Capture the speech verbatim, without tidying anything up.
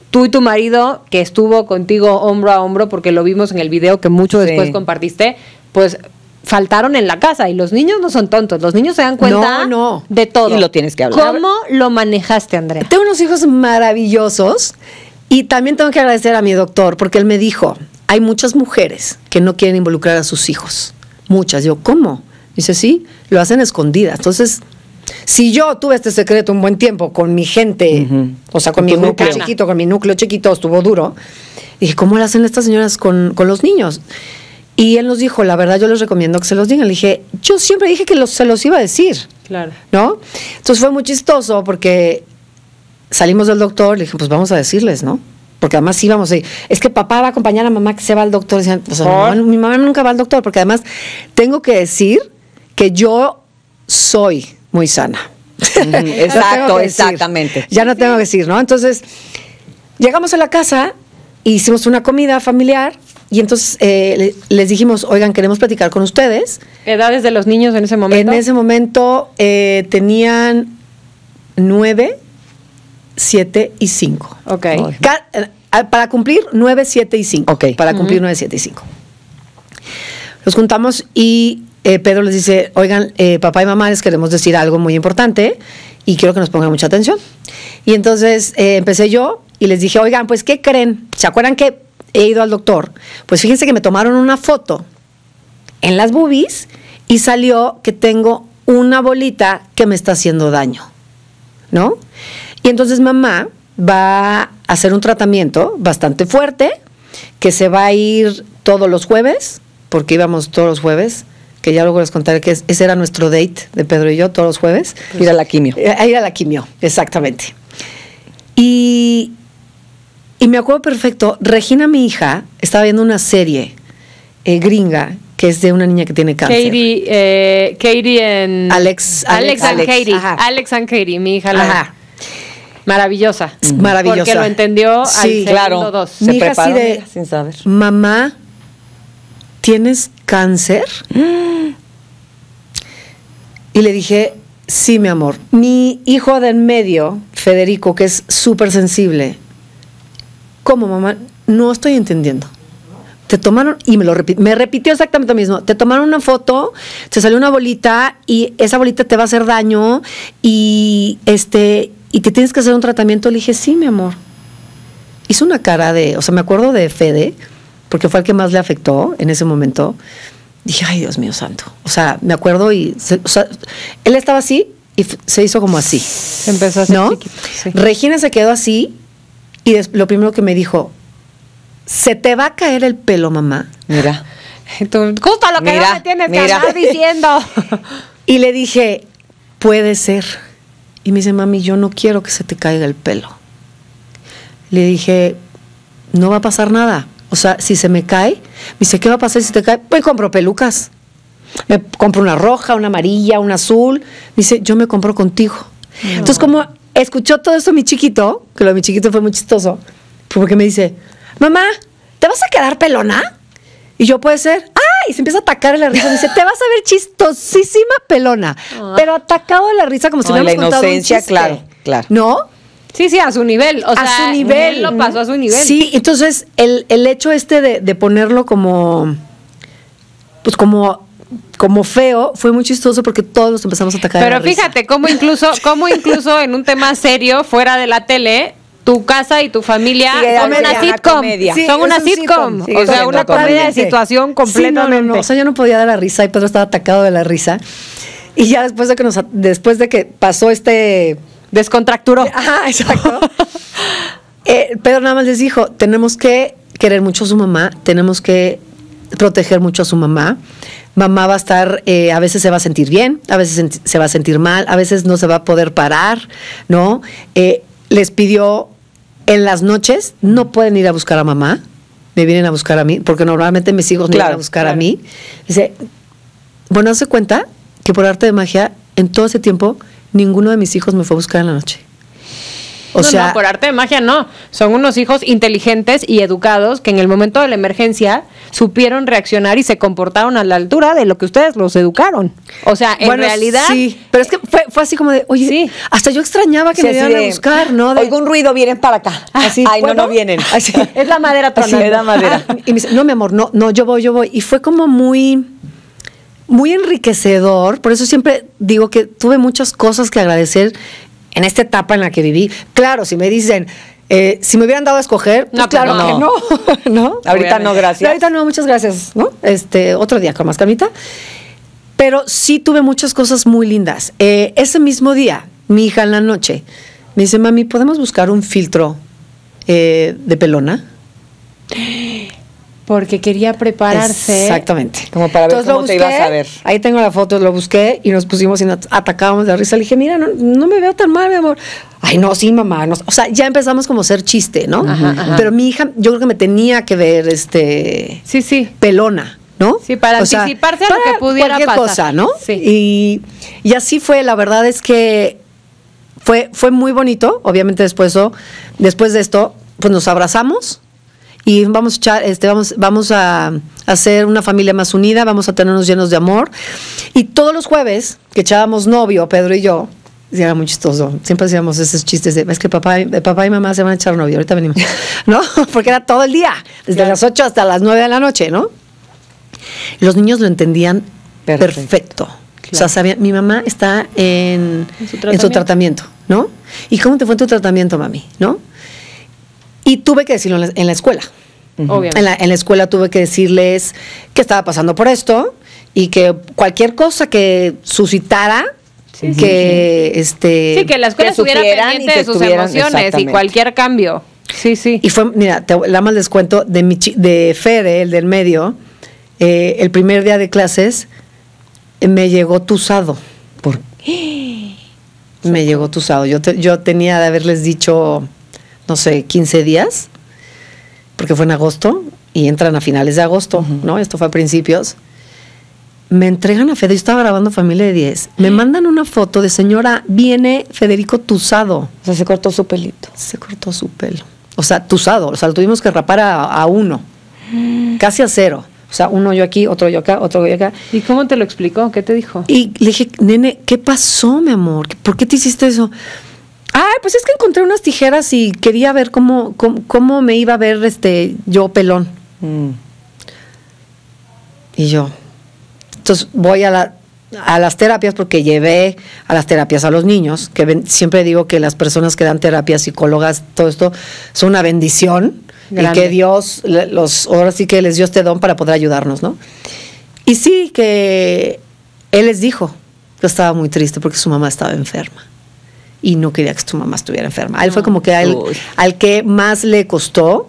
tú y tu marido, que estuvo contigo hombro a hombro, porque lo vimos en el video que mucho después sí. compartiste, pues faltaron en la casa. Y los niños no son tontos, los niños se dan cuenta no, no. de todo. Y lo tienes que hablar. ¿Cómo lo manejaste, Andrea? Tengo unos hijos maravillosos y también tengo que agradecer a mi doctor, porque él me dijo, hay muchas mujeres que no quieren involucrar a sus hijos. Muchas. Yo, ¿cómo? Dice, sí, lo hacen escondidas. Entonces, si yo tuve este secreto un buen tiempo con mi gente, uh-huh. o sea, con, con mi núcleo núcleo. chiquito, con mi núcleo chiquito, estuvo duro, dije, ¿cómo lo hacen estas señoras con, con los niños? Y él nos dijo, la verdad, yo les recomiendo que se los digan. Le dije, yo siempre dije que los, se los iba a decir. Claro. ¿No? Entonces fue muy chistoso porque salimos del doctor, le dije, pues vamos a decirles, ¿no? Porque además íbamos a ir. Es que papá va a acompañar a mamá que se va al doctor. Decían, o sea, mi, mamá, mi mamá nunca va al doctor, porque además tengo que decir que yo soy muy sana. Exacto, exactamente. Ya no tengo que decir, ¿no? Entonces, llegamos a la casa, hicimos una comida familiar y entonces eh, les dijimos, oigan, queremos platicar con ustedes. ¿Edades de los niños en ese momento? En ese momento eh, tenían nueve, siete y cinco. Ok. Ca- para cumplir nueve, siete y cinco. Ok. Para cumplir uh-huh. nueve, siete y cinco. Los juntamos y eh, Pedro les dice, oigan, eh, papá y mamá, les queremos decir algo muy importante y quiero que nos pongan mucha atención. Y entonces eh, empecé yo y les dije, oigan, pues, ¿qué creen? ¿Se acuerdan que he ido al doctor? Pues fíjense que me tomaron una foto en las boobies y salió que tengo una bolita que me está haciendo daño, ¿no? Y entonces mamá va a hacer un tratamiento bastante fuerte, que se va a ir todos los jueves, porque íbamos todos los jueves, que ya luego les contaré que es, ese era nuestro date de Pedro y yo, todos los jueves. Pues, ir a la quimio. A ir a la quimio, exactamente. Y, y me acuerdo perfecto, Regina, mi hija, estaba viendo una serie eh, gringa, que es de una niña que tiene cáncer. Katie, eh, Katie en... Alex. Alex, Alex and Alex. Katie. Ajá. Alex and Katie, mi hija. La Ajá. Maravillosa. Mm. Maravillosa. Porque lo entendió sí, al claro. segundo dos. Mi Se hija preparó, así de, mira, sin saber. Mamá, ¿tienes cáncer? Y le dije, sí, mi amor. Mi hijo de en medio, Federico, que es súper sensible. ¿Cómo, mamá? No estoy entendiendo. Te tomaron, y me lo repitió, me repitió exactamente lo mismo. Te tomaron una foto, te salió una bolita y esa bolita te va a hacer daño y este y te tienes que hacer un tratamiento. Le dije, sí, mi amor. Hizo una cara de, o sea, me acuerdo de Fede, porque fue el que más le afectó en ese momento. Dije, ay, Dios mío santo. O sea, me acuerdo y, se, o sea, él estaba así y f- se hizo como así. Se empezó a hacer ¿no? chiquito, sí. Regina se quedó así y des- lo primero que me dijo, ¿se te va a caer el pelo, mamá? Mira. Tú, justo lo que Mira, no me tienes que mira. andar diciendo. Y le dije, puede ser. Y me dice, mami, yo no quiero que se te caiga el pelo. Le dije, no va a pasar nada. O sea, si se me cae, me dice, ¿qué va a pasar si te cae? Pues compro pelucas. Me compro una roja, una amarilla, una azul. Me dice, yo me compro contigo. No. Entonces, como escuchó todo eso mi chiquito, que lo de mi chiquito fue muy chistoso, porque me dice, mamá, ¿te vas a quedar pelona? Y yo, puede ser. ¡Ah! Y se empieza a atacar en la risa. Me dice, te vas a ver chistosísima pelona. Oh. Pero atacado de la risa como si no, hubiéramos la contado inocencia, un chiste. claro, claro. ¿No? Sí, sí, a su nivel. O a sea, su nivel. Él lo pasó a su nivel. Sí, entonces el, el hecho este de, de ponerlo como, pues como, como feo, fue muy chistoso porque todos nos empezamos a atacar. Pero de la fíjate, risa. cómo incluso, cómo incluso en un tema serio, fuera de la tele, tu casa y tu familia Sigue son dando una ya sitcom. comedia. Sí, son es una un sitcom. sitcom. O sea, Sigue una siendo comedia de Totalmente. situación completamente. Sí, no, no, no. O sea, yo no podía dar la risa y Pedro estaba atacado de la risa. Y ya después de que nos, después de que pasó este... Descontracturó. Ajá, exacto. eh, Pedro nada más les dijo, tenemos que querer mucho a su mamá, tenemos que proteger mucho a su mamá. Mamá va a estar, eh, a veces se va a sentir bien, a veces senti- se va a sentir mal, a veces no se va a poder parar, ¿no? Eh, les pidió en las noches, no pueden ir a buscar a mamá, me vienen a buscar a mí, porque normalmente mis hijos me Claro, vienen a buscar claro. a mí. Dice, bueno, hace cuenta que por arte de magia, en todo ese tiempo, ninguno de mis hijos me fue a buscar en la noche. O no, sea, no, por arte de magia no. Son unos hijos inteligentes y educados que en el momento de la emergencia supieron reaccionar y se comportaron a la altura de lo que ustedes los educaron. O sea, en bueno, realidad... Sí, pero es que fue, fue así como de, oye, sí. hasta yo extrañaba que sí, me vinieran de, a buscar, ¿no? De, oigo un ruido, vienen para acá. Así, Ay, bueno, no, no vienen. Así. Es la madera tronando. Es la madera. Y me dice, no, mi amor, no, no, yo voy, yo voy. Y fue como muy... muy enriquecedor, por eso siempre digo que tuve muchas cosas que agradecer en esta etapa en la que viví. Claro, si me dicen, eh, si me hubieran dado a escoger, pues no, claro no. que no, ¿no? Ahorita Obviamente. no, gracias. Ahorita no, muchas gracias, ¿no? Este, otro día con más calmita. Pero sí tuve muchas cosas muy lindas. Eh, ese mismo día, mi hija en la noche me dice, mami, ¿podemos buscar un filtro eh, de pelona? Porque quería prepararse. Exactamente. Como para ver Entonces, cómo busqué, te ibas a ver. Ahí tengo la foto, lo busqué y nos pusimos y nos atacábamos de risa. Le dije, mira, no, no me veo tan mal, mi amor. Ay, no, sí, mamá. No. O sea, ya empezamos como a hacer chiste, ¿no? Ajá, ajá. Pero mi hija, yo creo que me tenía que ver este Sí, sí. pelona, ¿no? Sí, para o sea, anticiparse a para lo que pudiera cualquier pasar. cosa, ¿no? Sí. Y, y así fue, la verdad es que fue, fue muy bonito. Obviamente después, eso, después de esto, pues nos abrazamos. Y vamos a echar, este, vamos, vamos a hacer una familia más unida, vamos a tenernos llenos de amor. Y todos los jueves que echábamos novio, Pedro y yo, y era muy chistoso, siempre hacíamos esos chistes de, es que papá, papá y mamá se van a echar novio, ahorita venimos, ¿no? Porque era todo el día, desde claro. las ocho hasta las nueve de la noche, ¿no? Los niños lo entendían perfecto. perfecto. Claro. O sea, sabían, mi mamá está en, ¿En, su en su tratamiento, ¿no? ¿Y cómo te fue en tu tratamiento, mami? ¿No? Y tuve que decirlo en la, en la escuela. Obviamente. En la, en la escuela tuve que decirles que estaba pasando por esto y que cualquier cosa que suscitara, sí, que sí. este sí, que la escuela estuviera pendiente de sus emociones y cualquier cambio. Sí, sí. Y fue, mira, te, la más les cuento de, mi, de Fede, el del medio, eh, el primer día de clases eh, me llegó tusado. ¿Por qué? Me llegó tusado. Yo, te, yo tenía de haberles dicho, no sé, quince días, porque fue en agosto y entran a finales de agosto, uh-huh. ¿no? Esto fue a principios. Me entregan a Fede, yo estaba grabando Familia de diez, me mandan una foto de señora, viene Federico tusado. O sea, se cortó su pelito. Se cortó su pelo. O sea, tusado, o sea, lo tuvimos que rapar a, a uno, mm. casi a cero. O sea, uno yo aquí, otro yo acá, otro yo acá. ¿Y cómo te lo explicó? ¿Qué te dijo? Y le dije, nene, ¿qué pasó, mi amor? ¿Por qué te hiciste eso? Ay, pues es que encontré unas tijeras y quería ver cómo, cómo, cómo me iba a ver este yo pelón. Mm. Y yo, entonces voy a, la, a las terapias porque llevé a las terapias a los niños, que ven, siempre digo que las personas que dan terapias, psicólogas, todo esto, son una bendición. Grande. Y que Dios, los, ahora sí que les dio este don para poder ayudarnos, ¿no? Y sí, que él les dijo que estaba muy triste porque su mamá estaba enferma. Y no quería que su mamá estuviera enferma. A él fue como que a él, al que más le costó